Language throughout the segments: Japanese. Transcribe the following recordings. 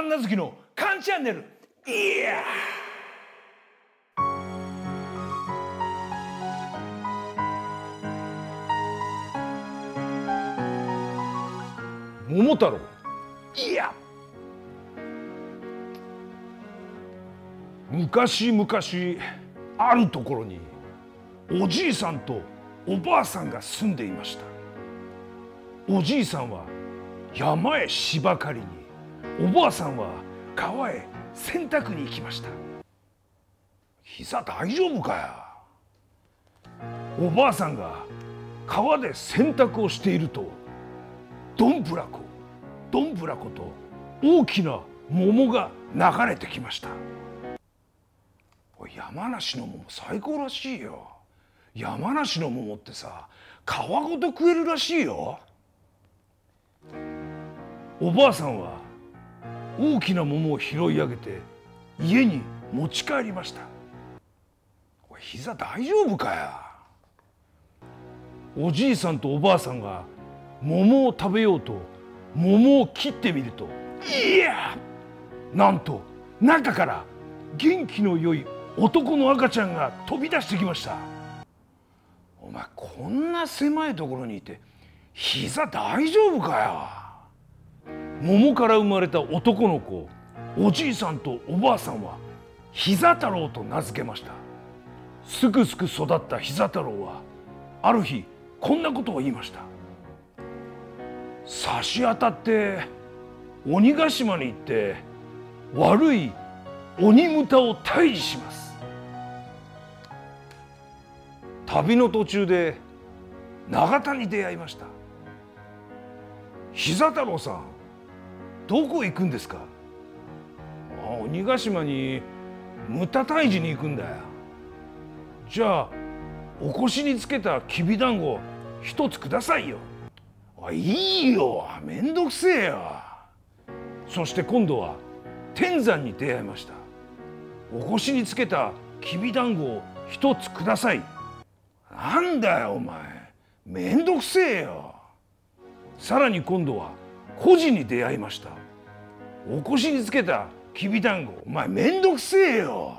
神奈月のカンチャンネル。いや桃太郎。いや昔々あるところにおじいさんとおばあさんが住んでいました。おじいさんは山へ芝刈りに、おばあさんは川へ洗濯に行きました。膝大丈夫かや。おばあさんが川で洗濯をしていると、どんぶらこどんぶらこと大きな桃が流れてきました。山梨の桃最高らしいよ。山梨の桃ってさ、皮ごと食えるらしいよ。おばあさんは大きな桃を拾い上げて家に持ち帰りました。膝大丈夫かや。おじいさんとおばあさんが桃を食べようと桃を切ってみると、いや、なんと中から元気の良い男の赤ちゃんが飛び出してきました。お前こんな狭いところにいて膝大丈夫かや。桃から生まれた男の子をおじいさんとおばあさんは膝太郎と名付けました。すくすく育った膝太郎はある日こんなことを言いました。差し当たって鬼ヶ島に行って悪い鬼ムタを退治します。旅の途中で永田に出会いました。膝太郎さん、どこ行くんですか。鬼ヶ島にムタ退治に行くんだよ。じゃあお腰につけたきびだんご一つくださいよ。いいよ、めんどくせえよ。そして今度は天山に出会いました。お腰につけたきびだんごを一つください。なんだよお前、めんどくせえよ。さらに今度は孤児に出会いました。お腰につけたきびだんご、お前めんどくせえよ。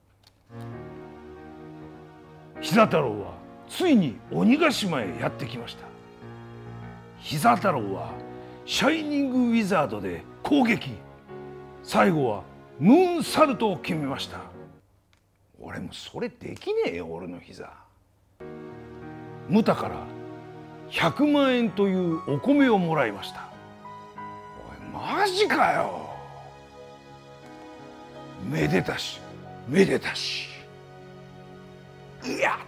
膝太郎はついに鬼ヶ島へやってきました。膝太郎はシャイニングウィザードで攻撃、最後はムーンサルトを決めました。俺もそれできねえよ、俺の膝。ムタから100万円というお米をもらいました。おいマジかよ。めでたしめでたし。いや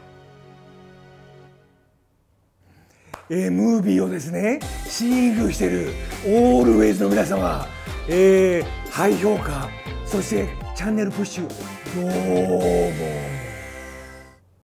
ムービーをですねシーイングしているオールウェイズの皆様、ハイ評価、そしてチャンネルプッシュどうも。